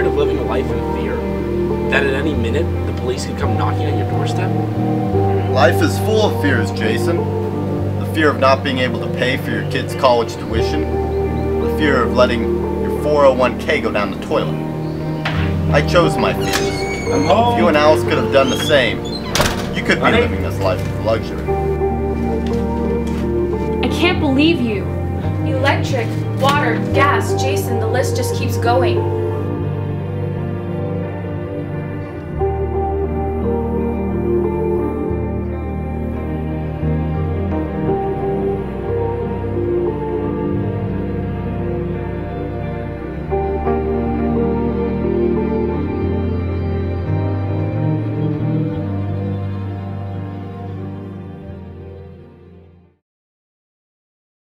tired of living a life in fear? That at any minute, the police could come knocking on your doorstep? Life is full of fears, Jason. The fear of not being able to pay for your kid's college tuition. The fear of letting your 401k go down the toilet. I chose my fears. I'm home. If you and Alice could have done the same, you could be Honey? living this life of luxury. I can't believe you. Electric, water, gas, Jason, the list just keeps going.